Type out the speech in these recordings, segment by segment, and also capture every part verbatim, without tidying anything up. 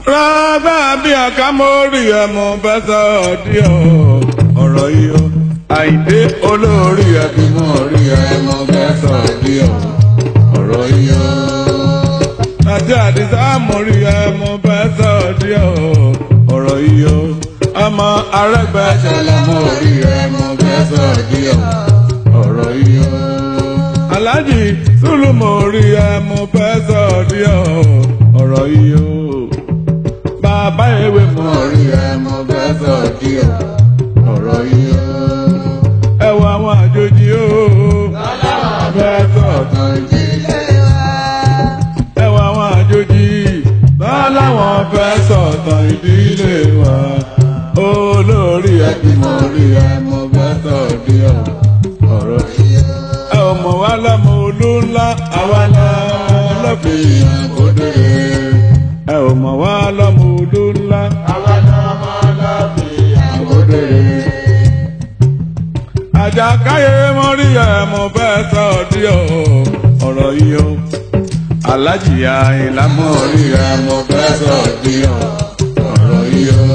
rábà bí àkámórì ẹ̀mọ́ bẹ́sẹ̀ ọ̀dí ọ̀rọ̀ yìí o àìdé olórí ẹbí mọ́ rí ẹ̀mọ́ bẹ́sẹ̀ ọ̀dí ọ̀rọ̀ yìí o àti àdìsá mórí ẹ̀mọ́ bẹ́sẹ̀ ọ̀dí ọ̀rọ̀ yìí o ọmọ Arẹ́gbẹ́ṣọlá mórí ẹ̀mọ́ bẹ́sẹ̀ ọ̀dí ọ̀rọ̀ yìí o Aláàjì Sùlù mórí ẹ̀mọ́ bẹ́sẹ̀ ọ̀dí ọ̀rọ̀ yìí o bàbá ewé mọ̀ rí ẹmọ bẹ́sẹ̀ ọ̀dí ọ̀rọ̀ yìí o ẹwà àwọn àjòjì o bẹ́sẹ̀ ọ̀tàn ìdílé wa ẹwà àwọn àjòjì báláwọn bẹ́sẹ̀ ọ̀tàn ìdílé wa olórí ẹbí mọ̀ rí ẹmọ bẹ́sẹ̀ ọ̀dí ọ̀rọ̀ yìí o ẹ ò mọ̀ wá lọ́mọ olú ńlá àwa lọ́fẹ̀ẹ́ àkódé ẹ ò mọ̀ wá lọ́mọ olú ńlá àwa lọ́mọ lọ́fẹ̀ẹ́ àkódé Àjàkáyé mọ́rí ẹ̀mọ́ bẹ́sẹ̀ ọ̀dí ọ̀rọ̀ yìí o Aláàjì Àyìnlá mọ́rí ẹ̀mọ́ bẹ́sẹ̀ ọ̀dí ọ̀rọ̀ yìí o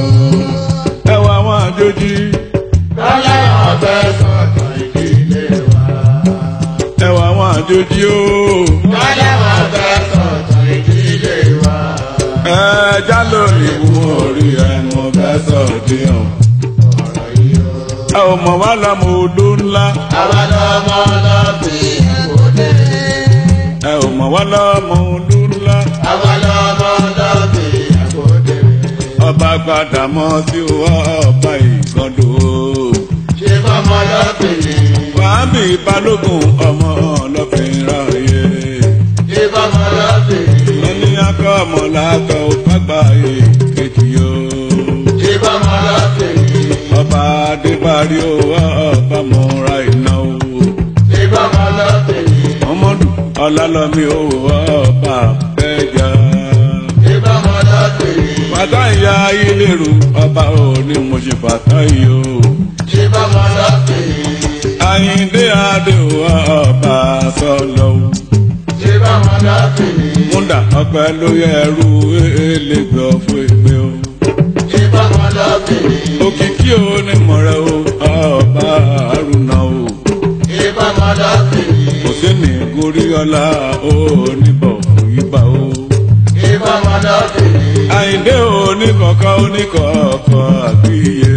ẹwà àwọn àjòjì bọ́lá ọ̀bẹ́sẹ̀ ọ̀tàn ìdílé wa ẹwà àwọn àjòjì o bọ́lá ọ̀bẹ́sẹ̀ ọ̀tàn ìdílé wa ẹja lórí ìwúwo orí ẹnu bẹ́sẹ̀ ọ̀dí ọ̀rọ̀ yìí o ẹ ò mọ̀ wá lọ́mọ olú ńlá àwa lọ́mọ lọ́fẹ̀ẹ́ àkódé ẹ ò mọ̀ wá lọ́mọ olú ńlá àwa lọ́mọ lọ́fẹ̀ẹ́ àkódé ọba Gbàdámọ̀ sí ọba Ìgàndò ṣé bọ́mọ lọ́fẹ̀ẹ́ Wàhábì Balógun ọmọ lọ́fẹ̀ẹ́ ráyè ṣé bọ́mọ lọ́fẹ̀ẹ́ ẹni akọ́ ọmọ làákọ́ òfàgbà èkejì o ṣé bọ́mọ lọ́fẹ̀ẹ́ ọba Adébárí o ọba Múra Iná o ṣé bọ́mọ lọ́fẹ̀ẹ́ Ọmọdù Ọlálọ́mí o ọba Bẹ́jà ṣé bọ́mọ lọ́fẹ̀ẹ́ Fàtà ìyá Ilérù ọba òní Mọ̀ṣẹ́ Fàtà yìí o ṣé bọ́mọ lọ́fẹ̀ẹ́ Àyìndé Adé o ọba Sọ́lọ́ o ṣé bọ́mọ lọ́fẹ̀ẹ́ Múndà ọpẹ́ ló yẹ ẹrú elégbé ọ̀fọ̀ ìgbé o ṣé bọ́mọ lọ́fẹ̀ẹ́ Òkìkí o ní mọ̀rẹ́ o ọba Àrùnà o ṣé bọ́mọ lọ́fẹ̀ẹ́ kò sí ní Goríọlá o níbọ̀ òyìnbá o ṣé bọ́mọ lọ́fẹ̀ẹ́ Àyìndé o ní kọ̀ọ̀kọ́ o ní kọ̀ọ̀kọ́ àgbéyé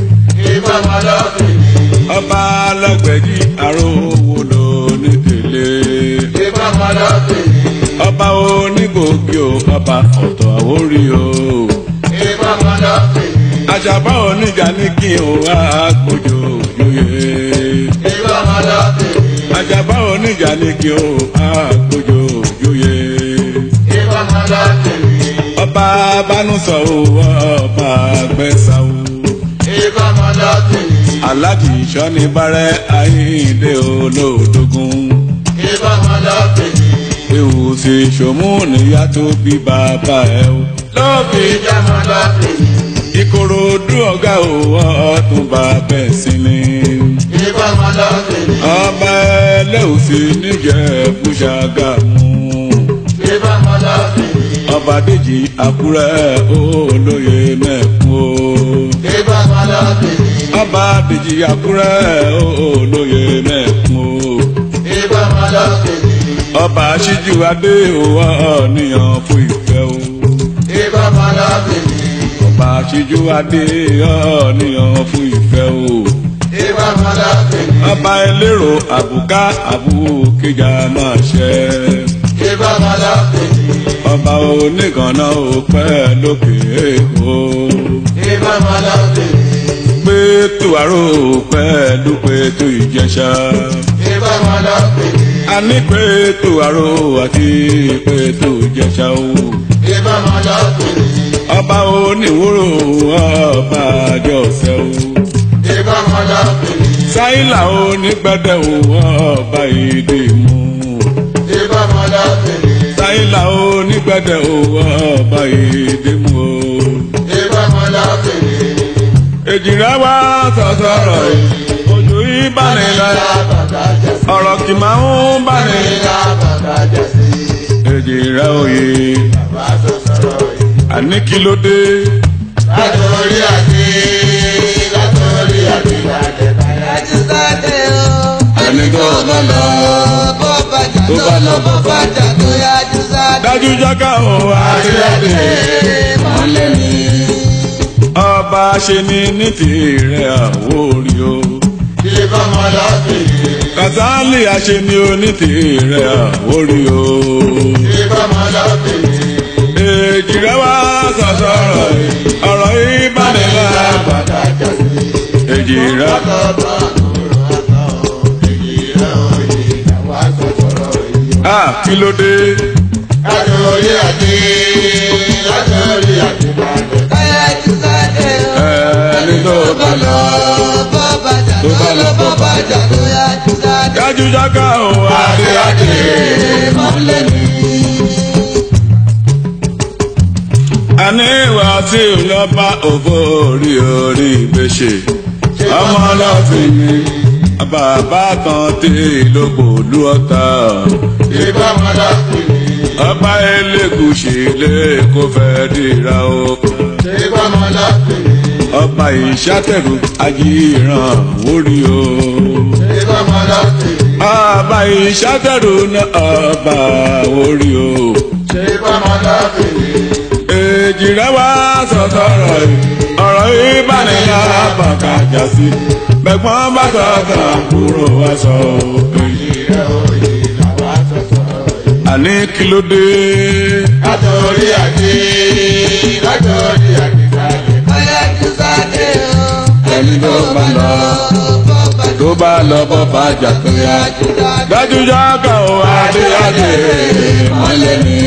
ṣé bọ́mọ lọ́fẹ̀ẹ́ ọba Alágbẹ̀jì Àrówó ló ní tèlé ṣé bọ́mọ lọ́fẹ̀ẹ́ ọba onígbòkì o ọba Ọ̀tọ̀ Àwórì o ṣé bọ́mọ lọ́fẹ̀ẹ́ Àṣàbá oníjà ní kí o wá gbójò yóyè ṣé bọ́mọ lọ́fẹ̀ẹ́ Àṣàbá oníjà ní kí o wá gbójò yóyè ṣé bọ́mọ lọ́fẹ̀ẹ́ ọba Bánúsọ o ọba Gbẹ́sà o ṣé bọ́mọ lọ́fẹ̀ẹ́ Aláàjì Ìṣọ́ni Bárẹ́ Àyìndé Olódògún ṣé bọ́mọ lọ́fẹ̀ẹ́ ewu sì ṣòmú níyà tó bí bàbá ẹ o lọ́ọ̀bì jámọ lọ́fẹ̀ẹ́ Ìkòròdú ọ̀gá òwò Ọ̀túnba bẹ́ẹ̀ sí ni ṣé bọ́mọ lọ́fẹ̀ẹ́ ọba Ẹlẹ́ùsì níjẹ̀bú Ṣàgámù ṣé bọ́mọ lọ́fẹ̀ẹ́ ọba Dèjì Àkúrẹ́ olóyè Mẹ́kún o ṣé bọ́mọ lọ́fẹ̀ẹ́ ọba Dèjì Àkúrẹ́ olóyè Mẹ́kún o ṣé bọ́mọ lọ́fẹ̀ẹ́ ọba Síjú Adé òwò ọ̀nìyàn fún ìfẹ́ o ṣé bọ́mọ lọ́fẹ̀ẹ́ ọba Síjú Adé ọ̀nìyàn fún ìfẹ́ o ṣé bọ́mọ lọ́fẹ̀ẹ́ ọba Elérò Àbùká Àbúkéjà máa ṣẹ ṣé bọ́mọ lọ́fẹ̀ẹ́ ọba Onígànná ò pẹ́ lókè èkó ṣé bọ́mọ lọ́fẹ̀ẹ́ Pétù Àrò pẹ̀lú Pétù Ìjẹ̀ṣà ṣé bọ́mọ lọ́fẹ̀ẹ́ a ní Pétù Àrò àti Pétù Ìjẹ̀ṣà o ṣé bọ́mọ lọ́fẹ̀ẹ́ ọba Oníwòrò ọba Àjọṣẹ́ o ṣé bọ́mọ lọ́fẹ̀ẹ́ Sáílà Onígbẹ̀dẹ̀ o ọba Ìdìmú ṣé bọ́mọ lọ́fẹ̀ẹ́ Sáílà Onígbẹ̀dẹ̀ o ọba Ìdìmú o ṣé bọ́mọ lọ́fẹ̀ẹ́ Èjìrẹ́ wá sọ̀sọ̀rọ̀ yìí ojú ìbánilẹ̀ ọ̀rọ̀ kì máa ń bánilẹ̀ Èjìrẹ́ òye àní kí ló dé. látòrí àti látòrí àti bàjẹ́ káyájú sáde o. ẹni tó bá lọ bó bàjá tó bá lọ bó bàjá tó yájú sáde. dájú jáká o àdéhàdé mọ́lẹ́ mi. ọba ṣe ni ní tirẹ̀ àwòrí o. ilé bọ́mọ lọ́fẹ̀ẹ́. Kàsálì àṣẹ ni oní tirẹ̀ àwòrí o. ilé bọ́mọ lọ́fẹ̀ẹ́. èjì rẹ wá sọ̀tọ̀ ọ̀rọ̀ yìí ọ̀rọ̀ yìí bá ní lábàtà èjì rẹ. Ah, kí ló dé? látòrí àti látòrí àti bàjẹ́ káyájú sáde o. ẹni tó bá lọ bó bàjá tó bá lọ bó bàjá tó yájú sáde. dájú jáká o àdéhàdé mọ́lẹ́ mi. àní ìwà tí ò lọ bá òfò orí orí ìgbésẹ̀ ọmọ ọlọ́fin ni bàbá kan tí ìlókò lú ọ̀tá ìbámu lọ́fẹ̀ẹ́. ọba Elégùṣì lè kó fẹ́ dìra o ìbámu lọ́fẹ̀ẹ́. ọba Ìṣàtẹ̀rù ajíran wórí o ìbámu lọ́fẹ̀ẹ́. ọba Ìṣàtẹ̀rù náà ọba wórí o ìbámu lọ́fẹ̀ẹ́. èjì rẹ wá sọ̀tọ̀rọ̀ yìí ọ̀rọ̀ yìí bá ní lábàkà jà sí bẹ̀gbọ́n bá sọ̀tọ̀ kúrò wá sọ èyí rẹ òye làwọn sọ̀tọ̀ àní kí ló dé. látòrí àti látòrí àti bàjẹ́ káyájú sáde o. ẹni tó bá lọ tó bá lọ bọ́ bàjà tó yá dájú jáká o àdéhàdé mọ́lẹ́ ni.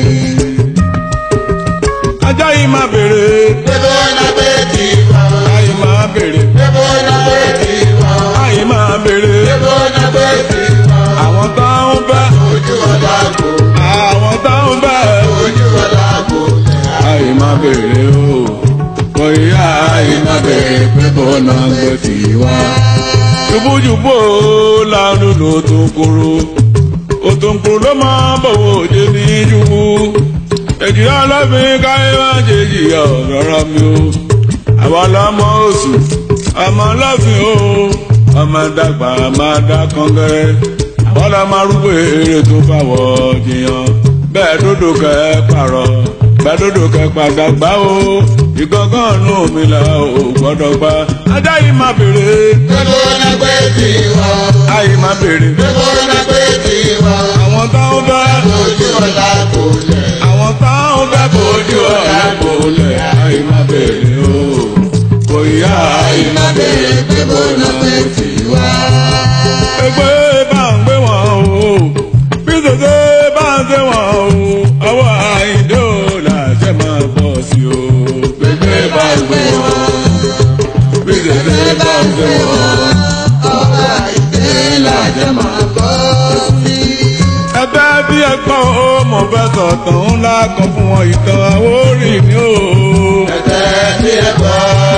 ajá yìí máa bèrè. bébó iná pé kì í wá. ayé máa bèrè. bébó iná pé kì í wá. ayé máa bèrè. bébó iná pé kì í wá. àwọn táwọn bẹ́. ojú ọ̀la kò. àwọn táwọn bẹ́. ojú ọ̀la kò. ayé máa bèrè o. bóyá ayé máa bèrè pé bó náà gbé tì í wá. jùbújùbú o lánàá ló tó kúrò. òtòǹkùrò ló máa bọ̀wọ̀ òjé ní jùbú. èjì ọlọ́fin káyé má ṣe jìyà ọ̀rọ̀ mi o. àwọn ọlọ́mọ oṣù ọmọ ọlọ́fin o. ọmọ dàgbà máa dá kọ́ngẹ́rẹ́. àwọn ọlọ́mọ arúgbó èrè tó fàwọ̀ jìyàn. bẹ́ẹ̀ dúdú kẹ́ pààrọ̀ bẹ́ẹ̀ dúdú kẹ́ padà gbá o. ìgangan nù mí là ò gbọ́dọ̀ gbá. ajá yìí má bèrè. bébó iná pé kì í wá. ayé má bèrè. bébó iná pé kì í wá. àwọn táwọn bá. ojú ọ̀la kò lẹ̀. àwọn táwọn bá bójú ọ̀la kò lẹ̀. ayé má bèrè o. bóyá ayé má bèrè pé bó náà pé tì í wá. ẹgbẹ́ bá ń gbé wọn o. bí tètè bá ń gbé wọn o. ọwọ́ àyíndé o làjẹ́ máa bọ̀ sí o. ẹgbẹ́ bá ń gbé wọn. bí tètè bá ń gbé wọn. ọba ìdè làjẹ́ máa bọ́ sí. ẹgbẹ́ bí ẹgbọ́n o mo fẹ́ sọ̀tàn ńlá kan fún wọn ìtàn Àwórì ni o. ẹ̀tẹ́ bí ẹ gbọ́.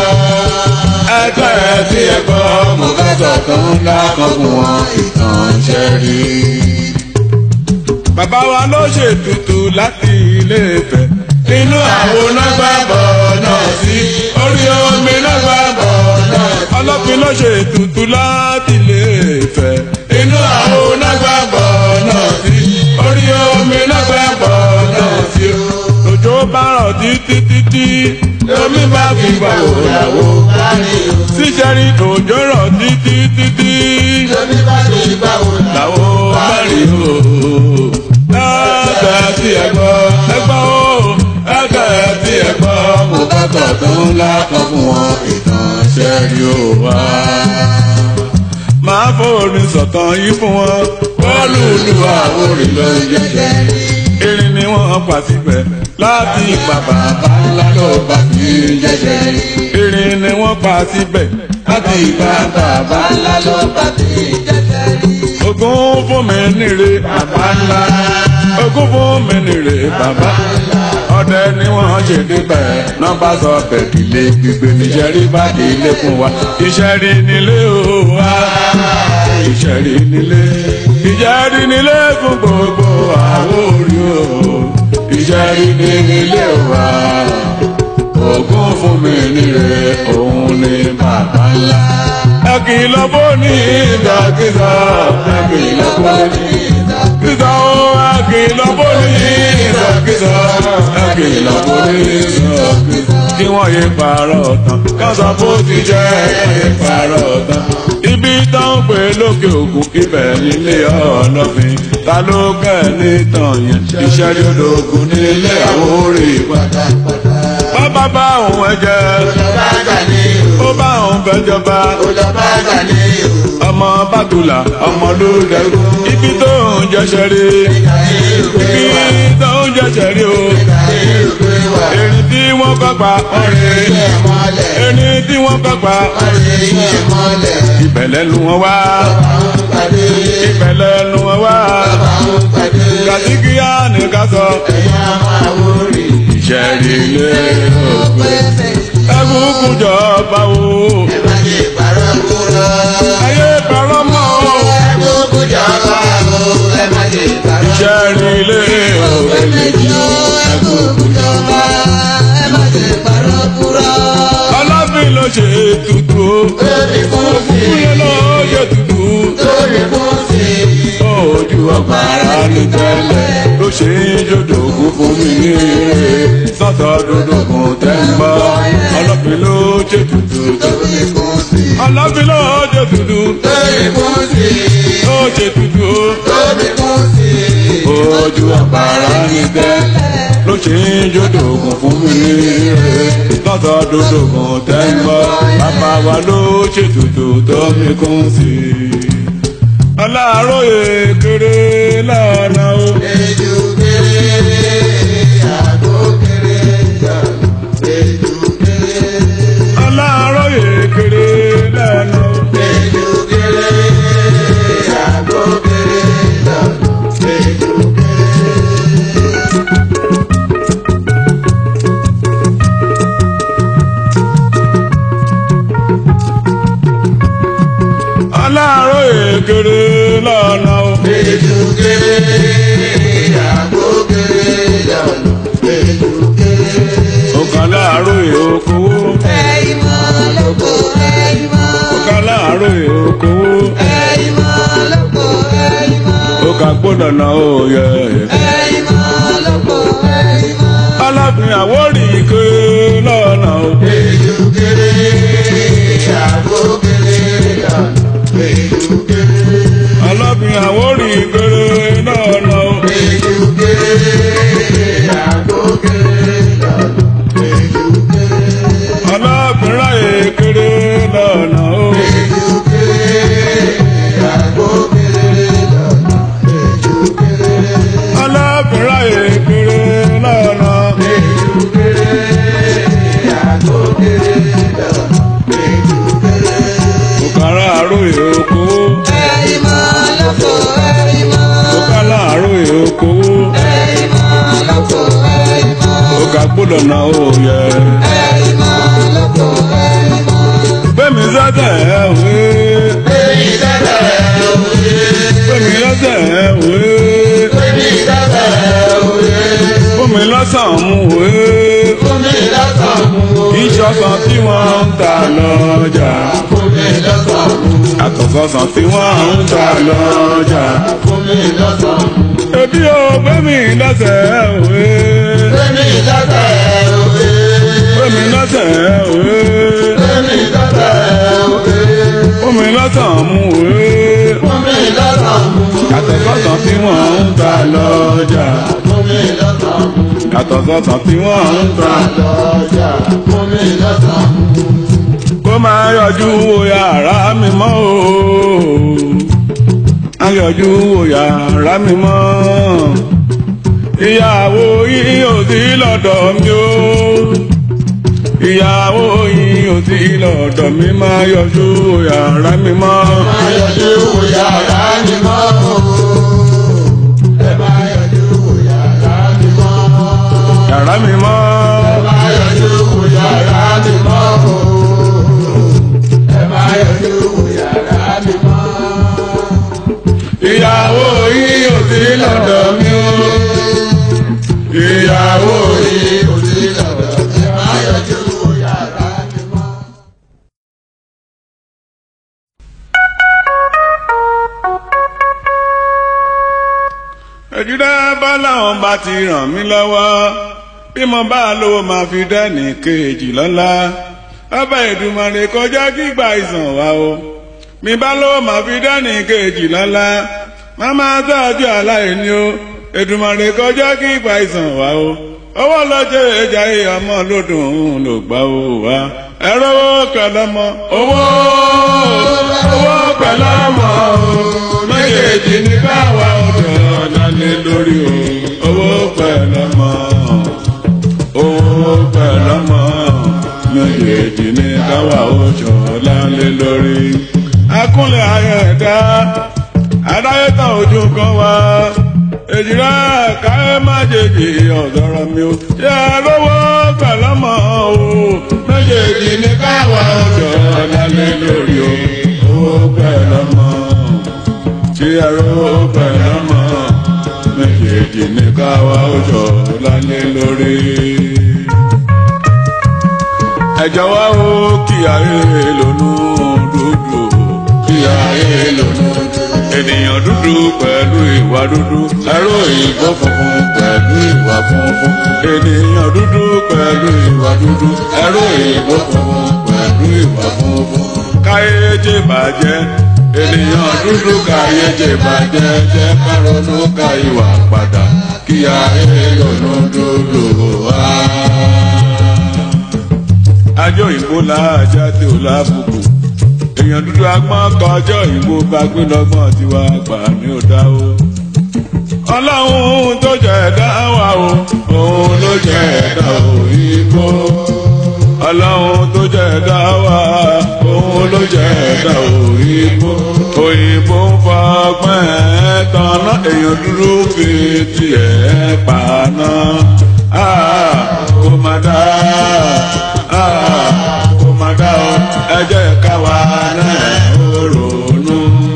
ẹgbẹ́ bí ẹgbọ́n mo fẹ́ sọ̀tàn ńlá kan fún wọn ìtàn ṣẹ́rí. bàbá wa ló ṣètùtù láti Ilé Ifẹ̀. inú àwo náà gbàgbọ́ náà sí. orí omi náà gbàgbọ́ náà sí. Ọlọ́fin ló ṣètùtù láti Ilé Ifẹ̀. inú àwo náà gbàgbọ́ náà sí. orí omi náà gbàgbọ́ náà sí. òjò bá rọ̀ títí títí omi bá fi gbà wò làwò. síṣẹ́rí òjò rọ̀ títí títí omi bá fi gbà wò làwò bá rí o. ẹgbẹ́ tí ẹ gbọ́ ẹ gbọ́ o. ẹgbẹ́ tí ẹ gbọ́ mo bá tọ̀tún ńlá kan fún wọn ìtàn ṣẹ́rí o wá. máa fòrin sọ̀tàn yìí fún wọn. bọ́ọ̀lù lu Àwórì ló ń jẹ́jẹ́. erin ni wọ́n pa síbẹ̀ láti ipa bàbá ńlá ló bá fi ń jẹ́jẹ́. erin ni wọ́n pa síbẹ̀ láti ipa bàbá ńlá ló bá fi ń jẹ́jẹ́. Ògún fún mi nìre bàbá ńlá. Ògún fún mi nìre bàbá ńlá. ọdẹ ni wọ́n ṣe débẹ̀ náà bá sọ bẹ̀kìlẹ̀ gbígbé níṣẹ́ rí bá dé ilé fún wa. iṣẹ́ rí nílé o wa. iṣẹ́ rí nílé. iṣẹ́ rí nílé fún gbogbo Àwórì o. ìṣẹ́rí ní ilé wa ògún fún mi níre òun ni bàbá ńlá. ẹ kìlọ̀ bó ní ìdàkísà ẹ kìlọ̀ bó ní ìdàkísà ó ẹ kìlọ̀ bó ní ìdàkísà ẹ kìlọ̀ bó ní ìdàkísà. kí wọ́n yé parọ́ tán kásán bó ti jẹ́ yé parọ́ tán. ibi tán pé lókè òkun ibẹ̀ nílé ọlọ́fin ta ló kẹ́ ní tàn yẹn iṣẹ́ yódògùn nílé àwórì pátápátá. bàbá bá òun ẹ̀jẹ̀ òjọba gani o. ó bá òun fẹ́jọba òjọba gani o. ọmọ bàtùlà ọmọ ló dẹrù ibi tó ń jẹsẹ̀ rí ibi tó ń jẹsẹ̀ rí o. erin tí wọ́n kọ́ pa ọ̀rẹ́ erin tí wọ́n kọ́ pa ìbẹ̀lẹ̀ lu wọn wá ìbẹ̀lẹ̀ lu wọn wá kàtíkíyá ní ká sọ ìṣẹ̀rí ilé ògbé ẹkùnkùn jọba o ayé parọ́ mọ́ o ìṣẹ̀rí ilé ògbé ẹkùnkùn jọba ọlọ́fin ló ṣe tutù o òkúlẹ̀ ló ṣe tutù ojú ọgbàrá ní tẹ́lẹ̀ ló ṣe ń jòdògún fún mi ní ire sọ́tọ̀ dòdògún tẹ́ ń bọ́ ọlọ́fin ló ṣe tutù ọlọ́fin ló ṣe tutù ó ṣe tutù ojú ọgbàrá ní tẹ́lẹ̀ ló ṣe ń jòdògún fún mi ní ire sọ́tọ̀ dòdògún tẹ́ ń bọ́ bàbá wa ló ṣe tutù tó mi kún sí i. Aláròyé kéré lọ́nà o. Ejò kéré àgbo kéré jọ̀nà. Ejò kéré. Aláròyé kéré lọ́nà o. Ejò kéré àgbo kéré jọ̀nà. Ejò kéré. Aláròyé kéré lọ́nà o. Ejò kéré àgbo kéré jọ̀nà. Ejò kéré. Ọ̀kan Aláròyé okòwò. Ẹ̀yin mọ́ lóko ẹ̀yin mọ́. Ọ̀kan Aláròyé okòwò. Ẹ̀yin mọ́ lóko ẹ̀yin mọ́. Ọ̀kà gbọ́dọ̀ náà ó yẹ. Ẹ̀yin mọ́ lóko ẹ̀yin mọ́. Aláàfin Àwórì kéré lọ́nà o. Ejò kéré àgbo kéré jọ̀nà. Ejò kéré. Aláàfin Àwórì kéré lọ́nà o. Ejò kéré àgbo kéré jọ̀nà. Ejò kéré. Aláàfin Ráyè kéré lọ́nà o. Ejò kéré àgbo kéré jọ̀nà. Ejò kéré. Aláàfin Ráyè kéré lọ́nà. Ejò kéré àgbo kéré jọ̀nà. Ejò kéré. Ọ̀kan Aláròyé okòwò. Ẹ̀yin mọ́ lóko ẹ̀yin mọ́. Ọ̀kan Aláròyé okòwò. Ẹ̀yin mọ́ lóko ẹ̀yin mọ́. Ọ̀kà gbọ́dọ̀ náà ó yẹ. Ẹ̀yin mọ́ lóko ẹ̀yin mọ́. Gbẹ̀mí sẹ́tẹ̀ ẹ̀ wé. Èyí tẹ́tẹ́ òye. Gbẹ̀mí lọ́sẹ̀ ẹ̀ wé. Èyí tẹ́tẹ́ òye. Fúnmi lọ́sàn mú wé. Fúnmi lọ́sàn mú. Ìṣọ̀sán tí wọ́n ń tà lọ́jà. Fúnmi lọ́sàn mú. Àtọ̀sọ̀sán tí wọ́n ń tà lọ́jà. Fúnmi lọ́sàn mú. Ebi o gbẹ̀mí lọ́sẹ̀ ẹ̀ wé. Èmi tẹ́tẹ́ òye. Gbẹ̀mí lọ́sẹ̀ ẹ̀ wé. Èmi tẹ́tẹ́ òye. Fúnmi lọ́sàn mú wé. Fúnmi lọ́sàn mú. Àtọ̀sọ̀sán tí wọ́n ń tà lọ́jà. Fúnmi lọ́sàn mú. Àtọ̀sọ̀sán tí wọ́n ń tà Lọ́jà fúnmi lọ́sàn mú. kó máa yọjú wo yàrá mi mọ́ o. Á yọjú wo yàrá mi mọ́. Ìyàwó yìí ò sí lọ́dọ̀ mi o. Ìyàwó yìí ò sí lọ́dọ̀ mi máa yọjú wo yàrá mi mọ́. Máa yọjú wo yàrá mi mọ́ o. Ẹ máa yọjú wo yàrá mi mọ́. Yàrá mi mọ́. Ẹ máa yọjú wo yàrá mi mọ́ o. Ẹ máa yọjú wo yàrá mi mọ́. Ìyàwó yìí ò sí lọ́dọ̀ mi o. Ìyàwó bá láwọn bá ti ràn mí lọ́wọ́ bí mo bá lówó máa fi dẹ́nì kejì lọ́lá ọba Èdùmàrè kọjá kígbà ìsàn wá o mi bá lówó máa fi dẹ́nì kejì lọ́lá má máa tọ́jú aláìní o Èdùmàrè kọjá kígbà ìsàn wá o owó lọ́jọ́ ẹja ọmọ lódùn ló gbà ó wá ẹ̀rọ pẹ̀lọ́mọ owó owó pẹ̀lọ́mọ méjèèjì ní káwa ọ̀dọ̀ lálẹ́ lórí o owó pẹ̀lọ́mọ owó pẹ̀lọ́mọ méjèèjì ní káwa ọ̀dọ̀ lálẹ́ lórí. akúnlẹ̀ ayọ̀ ẹ̀dá adáyétàn ojú kan wá èjìlá káyé má jèjì ọ̀dọ́rọ̀ mi o ṣé lówó pẹ̀lọ́mọ o méjèèjì ní káwa ọ̀dọ̀ lálẹ́ lórí o owó pẹ̀lọ́mọ ṣé lówó pẹ̀lọ́mọ méjèèjì ní káwa ọ̀dọ̀ lálẹ́ lórí. ẹ jọ̀wọ́ o kí ayé lónú dúdú kí ayé lónú ènìyàn dúdú pẹ̀lú ìwà dúdú ẹ̀rọ ìbò funfun pẹ̀lú ìwà funfun ènìyàn dúdú pẹ̀lú ìwà dúdú ẹ̀rọ ìbò funfun pẹ̀lú ìwà funfun. káyéjé bàjẹ́ ènìyàn dúdú káyéjé bàjẹ́ jẹ́ kárọ̀nù ká ìwà padà kí ayé lónú dúdú wá. ajọ́ ìbò làájá tí ò lábùkù èèyàn dúdú agbọ́n kọjọ́ ìbò bá gbé lọ́gbọ́n tiwa gbà ní ọ̀dá o. ọlọ́run tó jẹ́ ẹ̀dá wa o òun ló jẹ́ ẹ̀dá òyìnbó. ọlọ́run tó jẹ́ ẹ̀dá wa òun ló jẹ́ ẹ̀dá òyìnbó. òyìnbó ń fọgbọ́n ẹ̀ tanná èèyàn dúdú fi tiẹ̀ paná. kò má dá kò má dá o ẹ jẹ́ káwa náà ronú.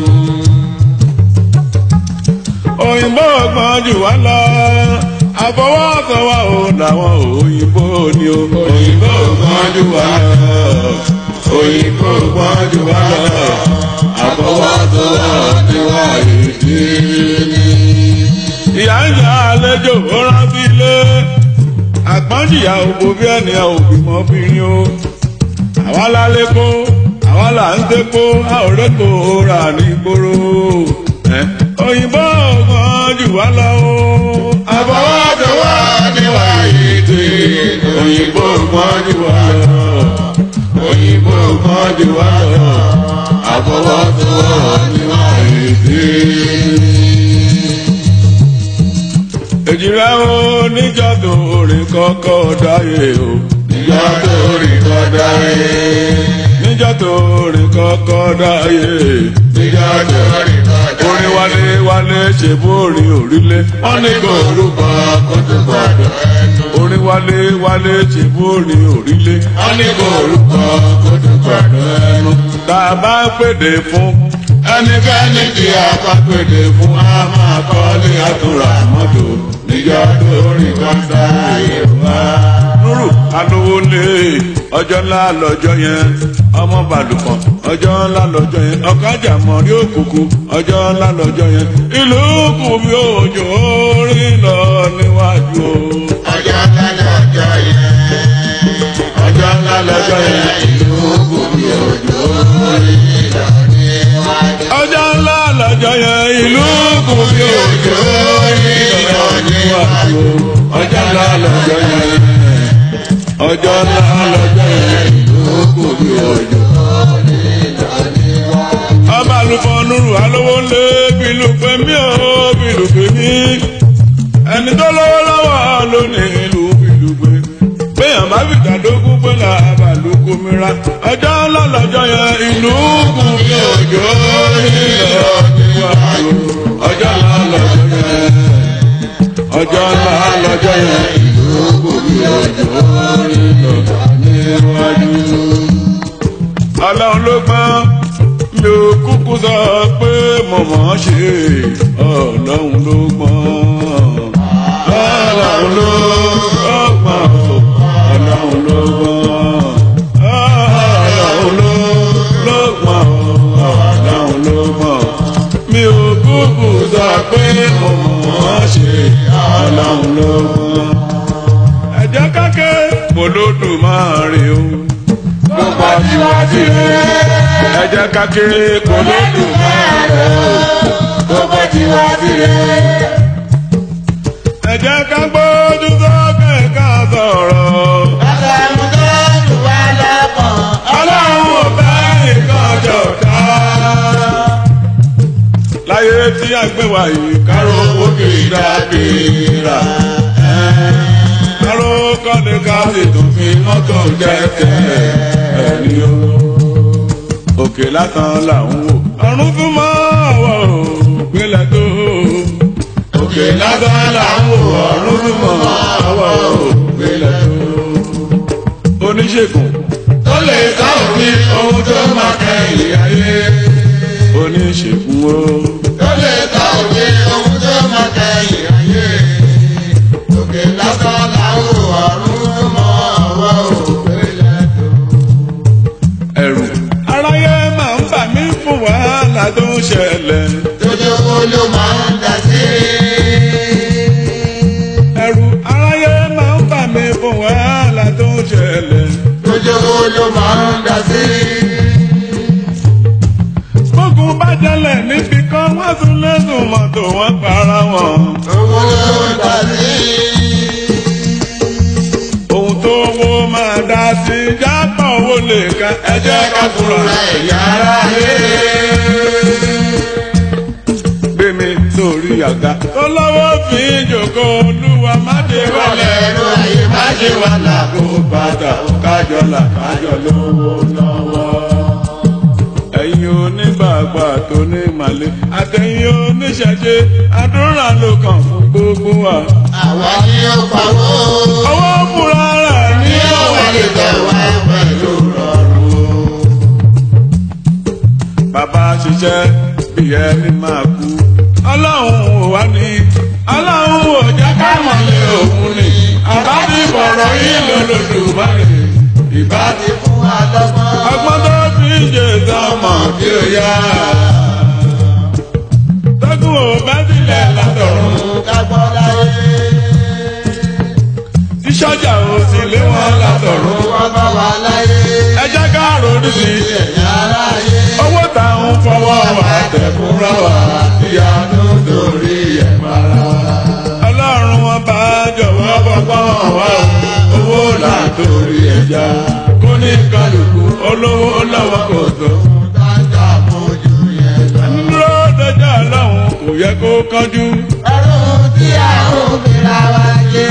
òyìnbó ọgbọ́n jù wá lọ àfọwọ́sọ wa ò làwọn òyìnbó ni o. òyìnbó ọgbọ́n jù wá lọ òyìnbó ọgbọ́n jù wá lọ àfọwọ́sọ wa ni wá ìdí ni. ìyá ń yà àlejò ó rántí ilé àpọ́njìyà òbò bí ẹni òbímọ bí ní o. àwa la lè kó àwa là ń dépò a ò rẹ́kò rà ní gbòòrò. òyìnbó ọgbọ́n jù wá lọ o. àfọwọ́sọ wa ni wá ìdí. òyìnbó ọgbọ́n jù wá lọ òyìnbó ọgbọ́n jù wá lọ àfọwọ́sọ wa ni wá ìdí. èjìlá o níjọ́ tó rìn kọ́kọ́ dáyé o. níjọ́ tó rìn kọ́ dáyé. níjọ́ tó rìn kọ́kọ́ dáyé. níjọ́ tó rìn kọ́ dáyé. orin wálé wálé ṣe bórin òrílé. wọ́n ní kò rúbọ kó tó gbọdọ̀ ẹnu. orin wálé wálé ṣe bórin òrílé. wọ́n ní kò rúbọ kó tó gbọdọ̀ ẹnu. tá a bá pèdè fún ẹnikẹ́ni tí a bá pèdè fún a máa kọ́lé àtúrà mọ́tò. níjọ́ tó rìn kọ́ dáyé wá. Núrù alówó lé ọjọ́ ńlá lọ́jọ́ yẹn ọmọ bàlùkàn ọjọ́ ńlá lọ́jọ́ yẹn ọ̀kájà mọ̀rí òkùnkùn ọjọ́ ńlá lọ́jọ́ yẹn ìlú kù bí òjò rìn lọ níwájú o. ọjọ́ ńlá lọ́jọ́ yẹn ọjọ́ ńlá lọ́jọ́ yẹn ìlú kù bí òjò rìn lọ níwájú. ọjọ́ ńlá lọ́jọ́ yẹn ìlú kù bí òjò rìn lọ níwájú. ọjọ́ ńlá lọ́jọ́ yẹn ọjọ́ ńlá lọ́jọ́ yẹn ìlú kù bí òjò. ọba àlùfọ́ Núrù alówó lé bìlùpé mi ò bìlùpé mi ẹni tó lọ́wọ́ lọ́wọ́ ló ní ìlú bìlùpé péyàn bá fi dàdógún pé là bàlùkù mìíràn. ọjọ́ ńlá lọ́jọ́ yẹn ìlú kù bí òjò nílò níwájú. ọjọ́ ńlá lọ́jọ́ yẹn ọjọ́ ńlá lọ́jọ́ yẹn ìlú kù bí òjò nílò níwájú. ọlọ́run ló gbọ́n mi ò kúkú sọ pé mo mọ̀ ọ́n ṣe ọlọ́run ló gbọ́n ọlọ́run ló gbọ́n ọlọ́run ló gbọ́n ọlọ́run ló gbọ́n ọlọ́run ló gbọ́n mi ò kúkú sọ pé mo mọ̀ ọ́n ṣe Olódùmarè o. Gbogbo tiwa tirẹ̀. Ẹ jẹ́ ká ké Olódùmarè o. Gbogbo tiwa tirẹ̀. Ẹ jẹ́ ká gbójú sókè ká sọ̀rọ̀. Àgbàmú tó lù wá lọ́kàn. Ọlọ́run ò fẹ́ nǹkan jọ̀dá. Láyé tí a gbé wa yìí káró owó kì í dábìrà. Káró kọ́ni ká sì tún fi mọ́tò jẹ́kẹ́ ẹni o. Òkè lásán là ń wò. Ọ̀run fún mọ́ ọ̀wọ́ ògbélẹ̀ tó. Òkè lásán là ń wò. Ọ̀run fún mọ́ ọ̀wọ́ ògbélẹ̀ tó. Oníṣègùn Tó lè ká òfin ohun tó máa kẹ́yìn ayé. Oníṣègùn o. Tó lè ká òfin ohun tó máa kẹ́yìn ayé. Òkè lásán làwọn ọ̀run mọ́ ọwọ́ òpèlè tó. Ẹ̀rù aráyé máa ń bà mí fún wàhálà tó ń ṣẹlẹ̀. Tójó ló máa ń dá sí. Ẹ̀rù aráyé máa ń bà mí fún wàhálà tó ń ṣẹlẹ̀. Tójó ló máa ń dá sí. Gbógun bá jẹlẹ̀ níbi kan wọ́n tún lẹ́sùn mọ́tò wọn para wọn. Owó ló ń dá sí. Ohun tó wó máa dá sí jápọ̀ owó lè ka ẹ jẹ́ ká kúrò Ẹ̀yà ara yé. gbé mi sórí àga. Tó lọ́wọ́ fi jòkó Olúwa má dé wálẹ̀. Ẹ̀rọ ayé má ṣe wà láàbò. Kó bàtà kájọ là kájọ lówó lọ́wọ́. Ẹ̀yin onígbàgbà tó ní màlẹ́ àtẹ̀yin oníṣẹ̀ṣe àdúrà ló kàn fún gbogbo wa. Àwa ni ó pawó. Owó fúnra rẹ̀ ní Ní òwe lè tẹ̀ wá pẹ̀lú rọrùn. bàbá ṣiṣẹ́ bí ẹni máa kú. Ọlọ́run ò wá ní. Ọlọ́run ò jẹ́ ká mọ̀lẹ́ òun ni. Àbá ti bọ̀rọ̀ yìí lọ́lọ́dùmarè. Ìbá ti Fún wa lọ́gbọ́n. ọgbọ́n tó fi ṣe sọmọ kí ó yá. Tọ́gùn ò bá tilẹ̀ látọ̀run. Ká gbọ́ láyé. Tí sọ́jà ò sì lé wọn látọ̀run. Wọ́n bá wa láyé. Ẹ jẹ́ ká ronú sí i. Ẹ̀yà ara yé. Owó táwọn fọwọ́ wa tẹ̀kúnra wa. Ìyanu torí ẹ̀ para wa. Ọlọ́run wọn bá jọ̀wọ́ bọ́gbọ́n wa o. Owó là torí ẹja. Kó ní kálukú olówó lọ́wọ́ kò tó. Dájà mojú yẹn lọ. Dúró dọjọ́ Ọlọ́run kò yẹ kó kánjú. Ẹrú tí a ò fi ra wa jẹ.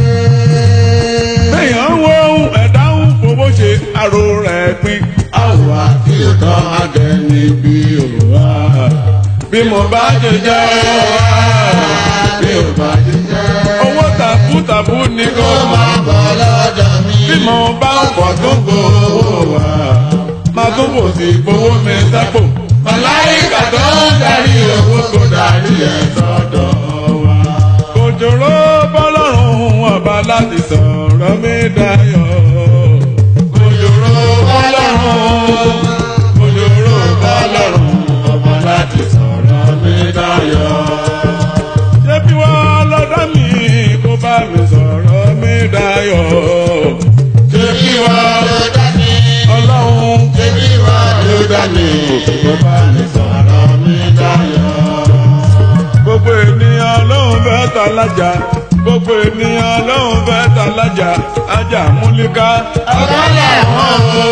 Bẹ́yàn ń wo ohun ẹ̀dá ń fowó ṣe àrò rẹ̀ pin. Àwọ̀ àti ìtàn agẹni bí òwúrọ̀. Bí mo bá jẹ jẹ́ bí mo bá jẹ jẹ́. Owó tàbútàbú ni kò máa bọ̀. Bọ̀ lọ́dọ̀ mi. Bí mo bá ń pọ̀ tó gbowó wá, máa tó bò sí gbowó mi sápò. Màláìkà tó ń darí owó kò darí ẹ̀ sọ́dọ̀ wa. Kòjòrò bọ́lọ́run ọba láti sọ̀rọ̀ mi dayọ̀. Kòjòrò bọ́lọ́run, kòjòrò bọ́lọ́run ọba láti sọ̀rọ̀ mi dayọ̀. Ṣé bí wọ́n lọ́dọ̀ mi kó bá mi sọ̀rọ̀ mi dayọ̀? Ṣé bí wọ́n Ló dá mi. Ọlọ́run Ṣébí wà ló dá mi. kó bá mi sọ̀rọ̀ mi dayọ̀? Gbogbo ènìyàn lóun fẹ́ ta lájà. Gbogbo ènìyàn lóun fẹ́ ta lájà. Ajá múlíká. Ọ̀gá làwọn o.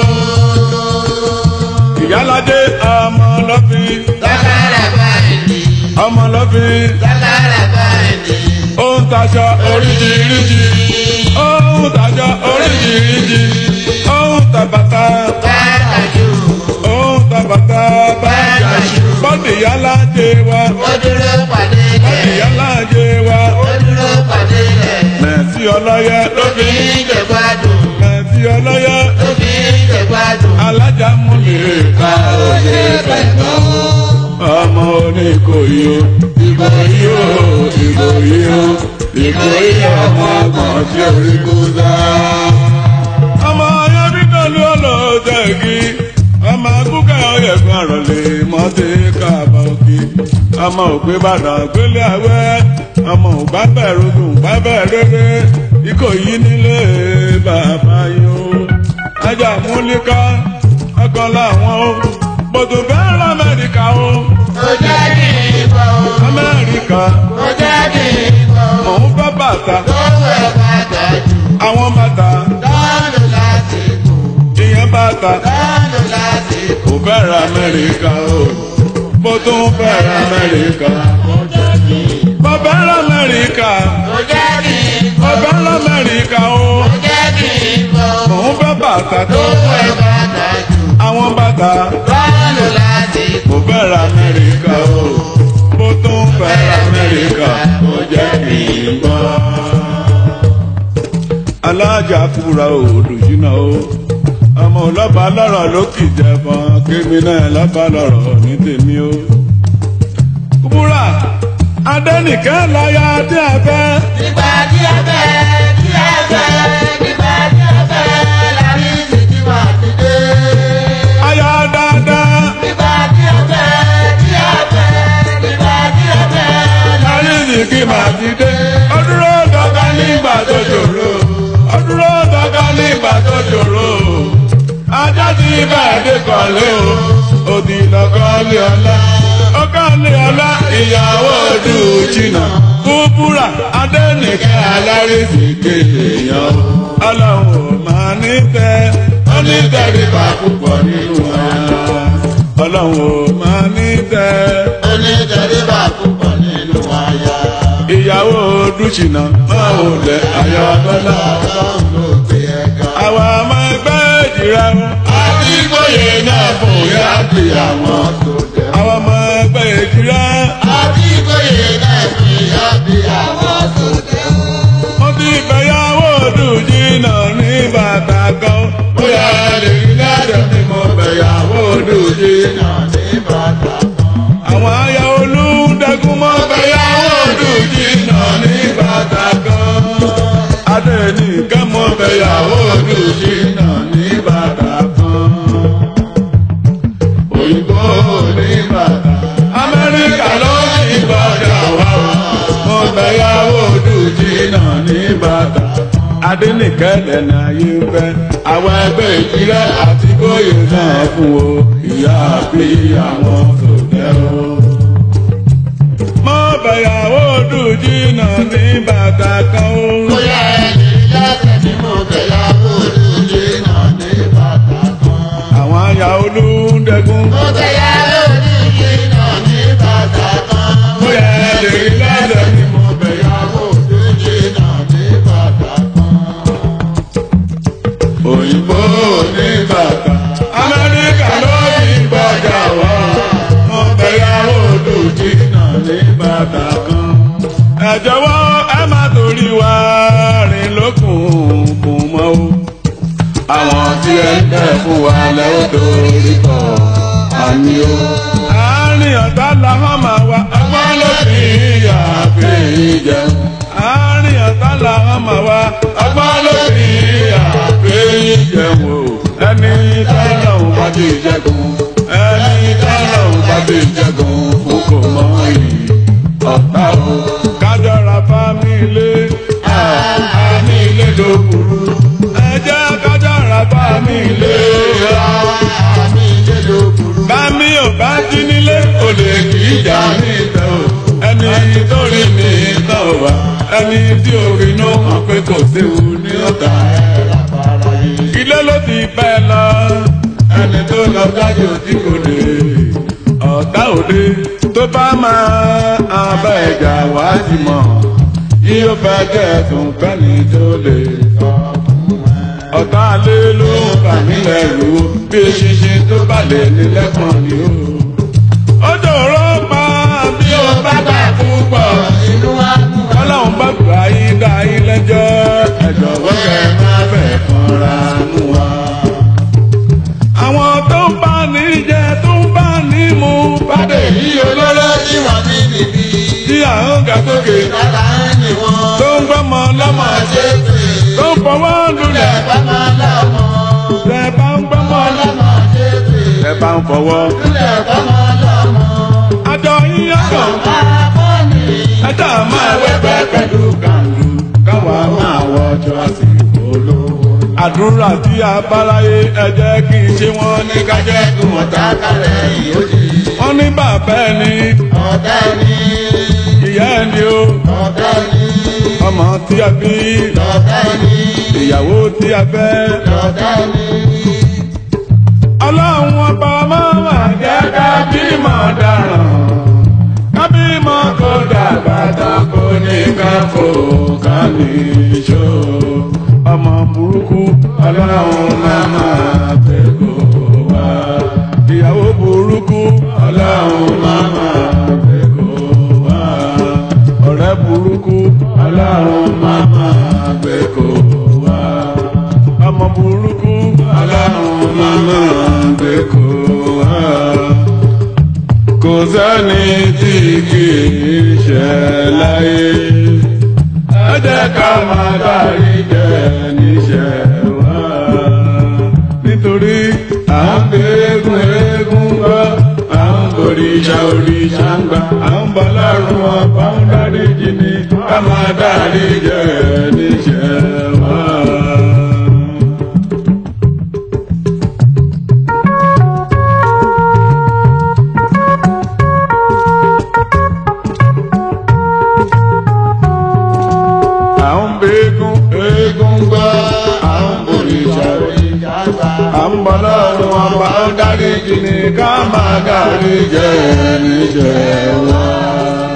Ìyálàjẹ ọmọ lọ́fin. Lágbára báyìí. Ọmọ lọ́fin. Lágbára báyìí. Ó ń taṣọ oríṣiríṣi. Ó ń taṣọ oríṣiríṣi. Ó ń ta bàtà. Báyìí. Ó ń ta bàtà bàjá. Bọ́dì ìyálàjẹ wa. Ó dúró pàdé Bọ́dì lẹ̀. ìyálàjẹ wa. Ó dúró pàdé lẹ̀. Mẹ̀sí ọlọ́yẹ ló Ó fi. fi ń jẹ̀gbádùn. Mẹ̀sí ọlọ́yẹ. Ó fi ń jẹ̀gbádùn. Alájà múlẹ̀ ká òye pẹ̀lú. Ọmọ Oníkòyí o. Ìkòyí o. Ìkòyí o. Ìkòyí ọmọ ọgbọ̀n tí orí kú dá. Ọmọ ayébítọ́lú ọlọ́ọ̀tẹ̀gì. Ọmọ akúkẹ́ ọ̀yẹ̀gbọ́n àròlé mọ́tì káàbà òkè. Ọmọ ògbé bàdàn gbélé àwẹ́. Ọmọ ògbà bẹ̀rù dùn gbà bẹ̀rẹ̀ rere. Ìkòyí nílé bàbá. Amẹ́ríkà ọkàn làwọn o bòtò fẹ́ lamẹ́ríkà o. Ó jẹ́ kí n bọ̀ o. Amẹ́ríkà Ó jẹ́ kí n bọ̀ o. mò ń fẹ́ bàtà. Lówó ẹ̀ bàtà jù. Àwọn bàtà. Lọ́nù lásìkò. Ìyẹn bàtà. Lọ́nù lásìkò. Kò fẹ́ ra Amẹ́ríkà o. Mo tún fẹ́ ra Amẹ́ríkà. Ó jẹ́ kí n bọ̀ o. Mo fẹ́ ra Amẹ́ríkà. Ó jẹ́ kí n Mo bọ̀ o. fẹ́ ra Amẹ́ríkà o. Ó jẹ́ kí n bọ̀ o. Mò ń fẹ́ bàtà tó Lówó fẹ́. ẹ̀ bàtà jù. Àwọn bàtà. Lọ́nù lásìkò. Mo fẹ́ ra Amẹ́ríkà o. Mo tún fẹ́ ra Amẹ́ríkà. Mo jẹ́ kí n gbọ́. Alájà kúra olùjìnà o. Ọmọ ọlọ́ba lọ́rọ̀ ló kì í jẹ̀bọ̀n. Kémi náà lọ́ba lọ́rọ̀ ní tèmi o. Kúbúrà Adẹ́nìkẹ́ láyà tí a fẹ́. Nígbà tí a fẹ́, tí a fẹ́, nígbà tí a fẹ́, lárí ìsìnkú wà ti dé. Aya dáadáa. Nígbà tí a fẹ́, tí a fẹ́, nígbà tí a fẹ́, lárí Àrísìkí máa ti dé. Ó dúró dọ́gba nígbà tó ṣòro. Ó dúró dọ́gba nígbà tó ṣòro. Ajá ti bẹ́ẹ̀ dé kọ̀lé o. Òdì lọ́kọ́ lé ọlá. Ọkọ lé ọlá ìyàwó ojú jìnnà. Kúbúrà Adẹ́nìkẹ́ Alárísìkí èèyàn. Ọlọ́run ò máa ní tẹ́. Ó ní tẹríba púpọ̀ nínú wa. Ọlọ́run ò máa ní tẹ́. onítẹ̀ríba púpọ̀ nínú àyà. Ìyàwó ojú jìnnà máa wò lẹ̀ ayọ̀ ọ̀dọ́là. Ọlọ́run ló gbé ẹ̀ka. Àwa máa gbẹ́ ìjìrà wọn. Àdìgbòye náà fún ìyá bí àwọn tó jẹ́. Àwa máa gbẹ́ ìjìrà. Àdìgbòye náà fún ìyá bí àwọn tó jẹ́. Mo ti fẹ́yàwó ojú jìnnà ní bàtà kan. Bóyá lè rí ládùn ni mo fẹ́yàwó ojú jìnnà. Náà ní bàtà kan. Àwọn aya olùdẹ́gun mọ́ fẹ́yàwó ojú jìnnà ní bàtà kan. Adẹ́nìkẹ́ mọ́ fẹ́yàwó ojú jìnnà ní bàtà kan. Òyìnbó ní bàtà. Amẹ́ríkà ló ní bàtà wá. Mo fẹ́yàwó ojú jìnnà ní bàtà. Adẹ́nìkẹ́ lẹ́nu ayé ń fẹ́. Àwọn ẹgbẹ́ ìpínlẹ̀ àti bóyè náà fún o. Ìyá bí àwọn tó jẹ́ o. Mo fẹ́yàwó ojú jìnnà ní bàtà kan o. Bóyá ẹni lẹ́sẹ̀ tí mo fẹ́yàwó lóye náà ní bàtà kan. Àwọn aya olùdẹ́gun. Mo fẹ́yàwó lóye náà ní bàtà kan. Bóyá lè rí lẹ́sẹ̀ ni mo Fẹ́yàwó lóye náà ní bàtà kan. òyìnbó ní bàtà. Amẹ́ríkà ló ní gbọ́jà wá. Mo fẹ́yàwó ojú jìnnà ní bàtà kan. Ẹ jọ̀wọ́ ẹ má torí wa rìn lókùnkùn mọ́ o. Àwọn tí ẹ ń tẹ̀ fún wa lẹ́wọ́ torí kọ̀ àmì o. Àárín ọ̀tá làwọn máa wá ọgbọ́n ló fi yà pé jẹun. Àárín ọ̀tá làwọn máa wá ọgbọ́n ló fi yà pé jẹun o. Ẹni tọ́lọ́hún bá ti jẹ́gun. Ẹni tọ́lọ́hún bá ti jẹ́gun fún kò mọ iyì ọ̀tá o. Kájọra fámílé fámílé ló burú. Ẹ jẹ́ kájọra fámílé Àmì ló burú. bámi ò bá jí nílé kò lè kì í jà ní ìtẹ́ o. Ẹni tó rí ní ìtàn ò wá. Ẹni tí orí inú hàn pé kò séwu ní ọ̀tá. Ilé ló ti bẹ́ lọ. Ẹni tó lọ kájọ tí kò lè. Ọ̀tá òde tó bá máa abẹ́ ẹ̀jà wá ti mọ̀. Yíyó fẹ́ kẹ́ẹ̀tún fẹ́ni tó lè sọ fún ẹ. Ọ̀tá lé ló ń bà mí lẹ́rù o. Bí eṣinṣin tó bá lè ní lẹ́kàn ni o. Ó dòró pa bí o bá gbà púpọ̀. Inú wa kú. Ọlọ́run bá gbà yín dá yín lẹ́jọ́. Ẹ jọ̀wọ́ kẹ́ ẹ má fẹ́ kanra mú wa. Àwọn tó ń bá ní jẹ tó ń bá ní mu bàdé yìí olóró Tí wọ́n ti bìbí. tí à ń ga sókè. Lára ẹni wọn. Tó ń gbọ́mọ lọ́mọ Ṣé pé tó ń fọwọ́ lulẹ̀. bá máa lọ́mọ? Tẹ bá ń gbọ́mọ lọ́mọ. Ọlọ́mọ ṣé pé Tẹ bá ń fọwọ́. lulẹ̀ bá máa lọ́mọ? Àjọ yín yọ̀tọ̀. Àbọ̀ ni. Ẹjọ́ máa wẹ́pẹ́ pẹ̀lú kàndú. Káwa máa wọ ọjọ́ àsìkò olówó. àdúrà tí a bá láyé ẹ jẹ́ kí n ṣe wọ́n ní ká jẹ́ kí wọ́n ọ̀tá kalẹ̀ ìyóòjì. wọ́n ní bàbá ẹni ọ̀tá ẹni. ìyá ẹni o ọ̀tá ẹni. ọmọ tí a bí ọ̀tá ẹni. ìyàwó tí a fẹ́. ọ̀tá ẹni. ọlọ́run ọba máma jẹ́ ká bímọ dáràn ká bímọ kó dàgbà tán kó ní ká fò ká ní ìṣó. ọmọ burúkú ọlọ́run máma fẹ́ kó wá. ìyàwó burúkú ọlọ́run máma fẹ́ kó wá. ọ̀rẹ́ burúkú ọlọ́run máma fẹ́ kó wá. ọmọ burúkú ọlọ́run máma fẹ́ kó wá. kò sẹ́ni tí kì í ṣe láyé ẹ jẹ́ ká máa dárí jẹ́ níṣẹ́ wá. nítorí à ń gbé eégún eégún gbọ́ à ń bòrìṣà òrìṣà ń gbà à ń bọ̀ lọ́rùn ọba ń dárí jì ní ká máa dárí jẹ́ níṣẹ́ wá. Eégún eégún gbọ́ à ń bòrìṣà òrìṣà gbà à ń bọ̀ lọ́rùn ọba ń dárí jì ní ká máa dárí jẹ́ níṣẹ́ wá.